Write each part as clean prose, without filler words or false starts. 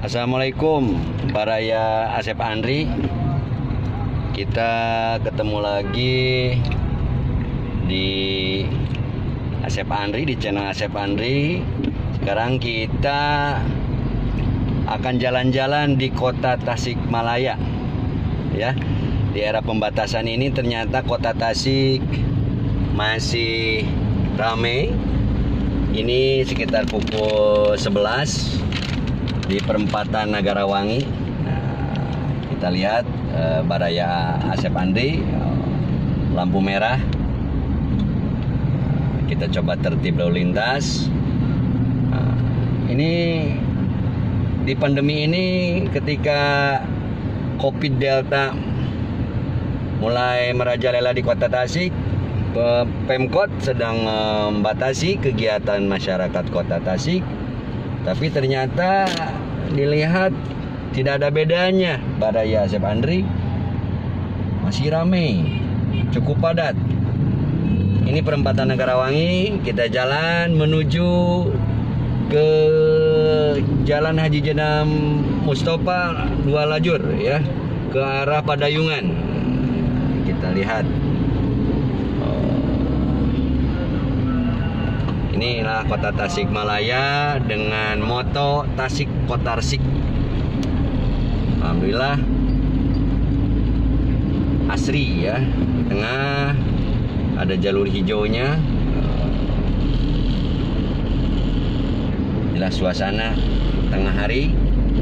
Assalamualaikum, Baraya Asep Andri. Kita ketemu lagi di Asep Andri, di channel Asep Andri. Sekarang kita akan jalan-jalan di kota Tasikmalaya. Ya, di era pembatasan ini ternyata kota Tasik masih ramai. Ini sekitar pukul 11 di perempatan Nagarawangi. Nah, kita lihat Baraya Asep Andri, lampu merah. Kita coba tertib lalu lintas. Ini di pandemi ini ketika COVID Delta mulai merajalela di kota Tasik, Pemkot sedang membatasi kegiatan masyarakat kota Tasik. Tapi ternyata dilihat tidak ada bedanya. Baraya Asep Andri masih ramai, cukup padat. Ini perempatan Nagarawangi. Kita jalan menuju ke Jalan Haji Jenam Mustafa 2 lajur ya, ke arah Padayungan. Kita lihat. Inilah kota Tasikmalaya dengan moto Tasik Kotarsik. Alhamdulillah asri ya. Di tengah ada jalur hijaunya. Inilah suasana tengah hari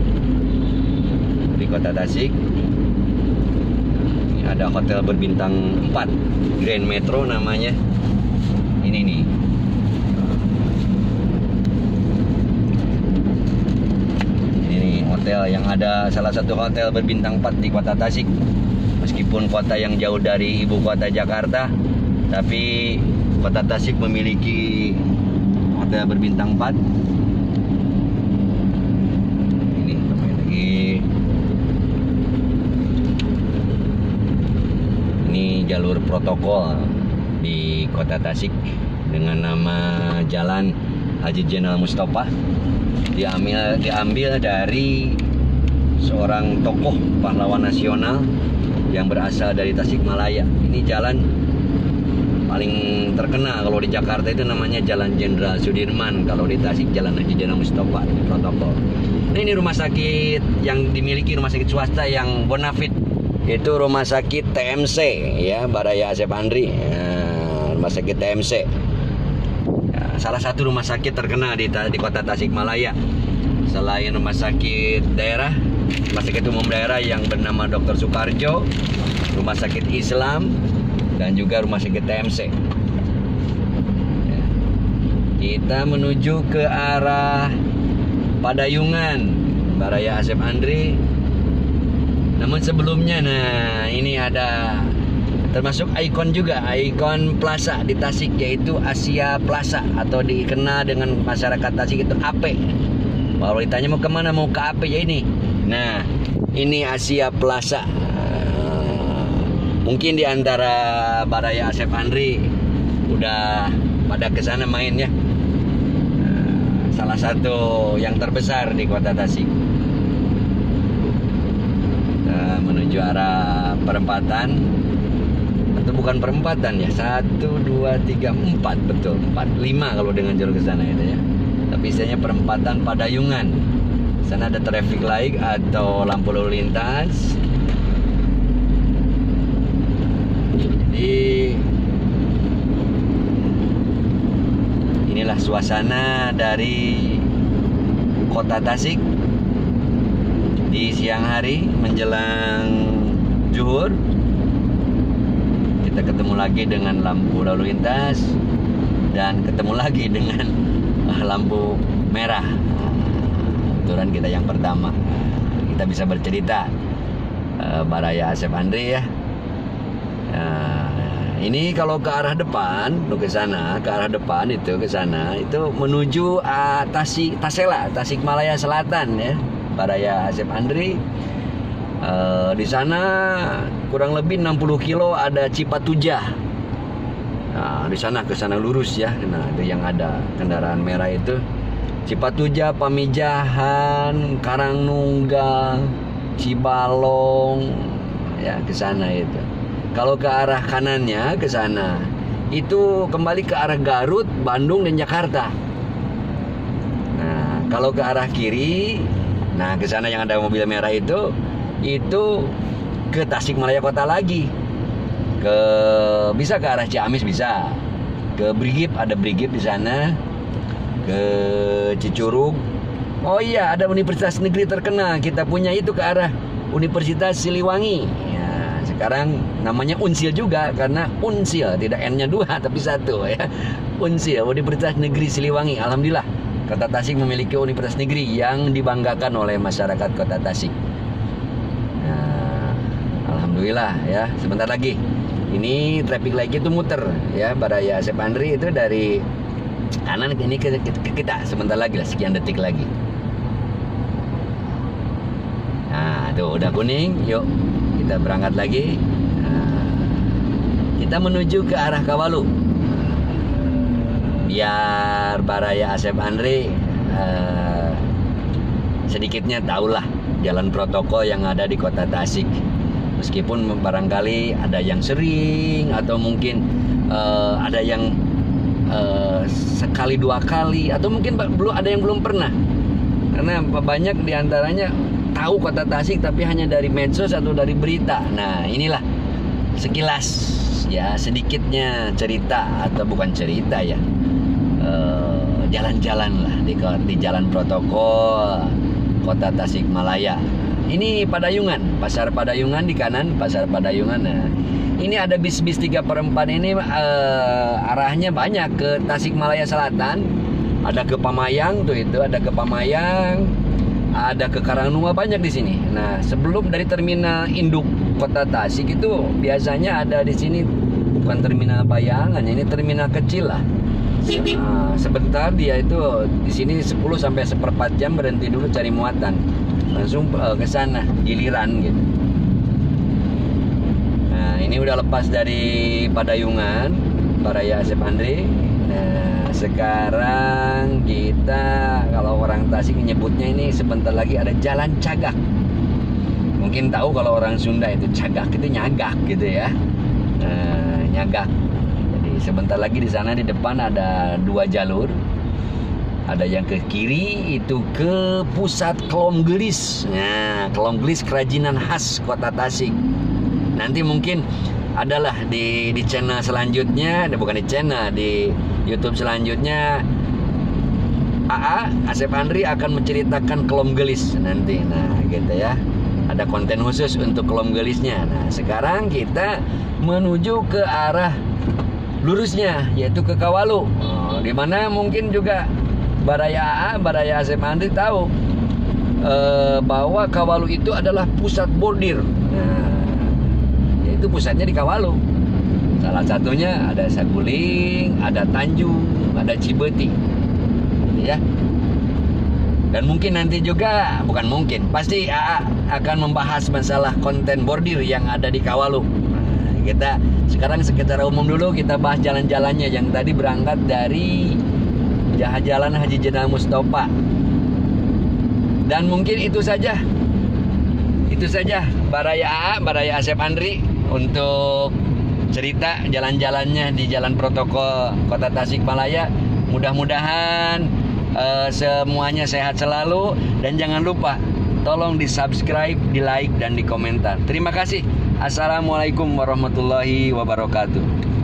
di kota Tasik. Ini ada hotel berbintang 4, Grand Metro namanya. Ini nih. Hotel yang ada, salah satu hotel berbintang 4 di kota Tasik. Meskipun kota yang jauh dari ibu kota Jakarta, tapi kota Tasik memiliki hotel berbintang 4. Ini kembali lagi. Ini jalur protokol di kota Tasik dengan nama Jalan Haji Jenal Mustafa. Diambil dari seorang tokoh pahlawan nasional yang berasal dari Tasikmalaya. Ini jalan paling terkenal kalau di Jakarta itu namanya Jalan Jenderal Sudirman. Kalau di Tasik Jalan Haji Jenal Mustafa, ini protokol. Nah, ini rumah sakit yang dimiliki rumah sakit swasta yang bonafit. Itu rumah sakit TMC ya, Baraya Asep Andri. Rumah sakit TMC. Salah satu rumah sakit terkenal di kota Tasikmalaya. Selain rumah sakit daerah, rumah sakit umum daerah yang bernama Dr. Soekarjo, rumah sakit Islam, dan juga rumah sakit TMC. Kita menuju ke arah Padayungan, Baraya Asep Andri. Namun sebelumnya, nah ini ada termasuk ikon juga, ikon plaza di Tasik, yaitu Asia Plaza atau dikenal dengan masyarakat Tasik itu AP. Kalau ditanya mau kemana, mau ke AP ya ini. Nah, ini Asia Plaza. Mungkin di antara Baraya Asep Andri udah pada kesana main ya. Salah satu yang terbesar di kota Tasik. Kita menuju arah perempatan. Itu bukan perempatan ya, 1, 2, 3, 4, betul 4, 5 kalau dengan jalur ke sana itu ya. Tapi istilahnya perempatan Padayungan. Sana ada traffic light atau lampu lalu lintas. Jadi inilah suasana dari kota Tasik di siang hari menjelang zuhur. Kita ketemu lagi dengan lampu lalu lintas dan ketemu lagi dengan lampu merah. Aturan kita yang pertama. Kita bisa bercerita Baraya Asep Andri ya. Ini kalau ke arah depan, ke sana, ke arah depan itu ke sana, itu menuju Tasela, Tasikmalaya Selatan ya. Baraya Asep Andri. Di sana kurang lebih 60 kilo ada Cipatujah. Nah, di sana ke sana lurus ya. Nah, itu yang ada kendaraan merah itu Cipatuja, Pamijahan, Karangnunggal, Cibalong, ya ke sana itu. Kalau ke arah kanannya ke sana, itu kembali ke arah Garut, Bandung dan Jakarta. Nah, kalau ke arah kiri, nah ke sana yang ada mobil merah itu ke Tasikmalaya kota lagi. Bisa ke arah Ciamis bisa. Ke Brigip, ada Brigip di sana. Ke Cicurug. Oh iya, ada universitas negeri terkenal kita punya itu ke arah Universitas Siliwangi ya, sekarang namanya Unsil juga karena Unsil, tidak N-nya 2 tapi 1 ya. Unsil, Universitas Negeri Siliwangi. Alhamdulillah Kota Tasik memiliki universitas negeri yang dibanggakan oleh masyarakat Kota Tasik. Nah, alhamdulillah ya. Sebentar lagi ini traffic light itu muter ya, Baraya Asep Andri itu dari kanan ini ke kita sebentar lagi lah, sekian detik lagi. Nah, tuh udah kuning, yuk kita berangkat lagi. Nah, kita menuju ke arah Kawalu. Biar Baraya Asep Andri sedikitnya tahulah jalan protokol yang ada di Kota Tasik. Meskipun barangkali ada yang sering atau mungkin ada yang sekali 2 kali atau mungkin belum ada yang belum pernah, karena banyak diantaranya tahu Kota Tasik tapi hanya dari medsos atau dari berita. Nah, inilah sekilas ya, sedikitnya cerita atau bukan cerita ya, jalan-jalan lah di jalan protokol Kota Tasikmalaya. Ini Padayungan, Pasar Padayungan di kanan, Pasar Padayungan. Nah, ini ada bis-bis 3/4 ini arahnya banyak ke Tasikmalaya Selatan. Ada ke Pamayang tuh, itu ada ke Pamayang, ada ke Karangnunggal, banyak di sini. Nah, sebelum dari terminal induk Kota Tasik itu biasanya ada di sini, bukan terminal bayangan, ini terminal kecil lah. Nah, sebentar dia itu di sini 10 sampai 1/4 jam berhenti dulu cari muatan. Langsung ke sana giliran gitu. Nah, ini udah lepas dari Padayungan, Baraya Asep Andri. Nah, sekarang kita, kalau orang Tasik nyebutnya ini sebentar lagi ada Jalan Cagak. Mungkin tahu kalau orang Sunda itu Cagak itu nyagak gitu ya. Nah, nyagak. Jadi sebentar lagi di sana di depan ada 2 jalur. Ada yang ke kiri itu ke pusat Kelom Gelis. Nah, Kelom Gelis kerajinan khas Kota Tasik. Nanti mungkin adalah di channel selanjutnya, bukan di channel, di YouTube selanjutnya, AA Asep Andri akan menceritakan Kelom Gelis nanti. Nah, gitu ya. Ada konten khusus untuk Kelom Gelisnya. Nah, sekarang kita menuju ke arah lurusnya, yaitu ke Kawalu. Di mana mungkin juga Baraya AA, Baraya Asep Andri tahu bahwa Kawalu itu adalah pusat bordir. Nah, yaitu pusatnya di Kawalu. Salah satunya ada Saguling, ada Tanjung, ada Cibeti, ya. Dan mungkin nanti juga, bukan mungkin, pasti AA akan membahas masalah konten bordir yang ada di Kawalu. Nah, kita sekarang secara umum dulu kita bahas jalan-jalannya yang tadi berangkat dari Jalan Haji Jenderal Mustofa. Dan mungkin itu saja Baraya AA, Baraya Asep Andri untuk cerita jalan-jalannya di jalan protokol Kota Tasikmalaya. Mudah-mudahan semuanya sehat selalu, dan jangan lupa tolong di subscribe, di like, dan di komentar. Terima kasih. Assalamualaikum warahmatullahi wabarakatuh.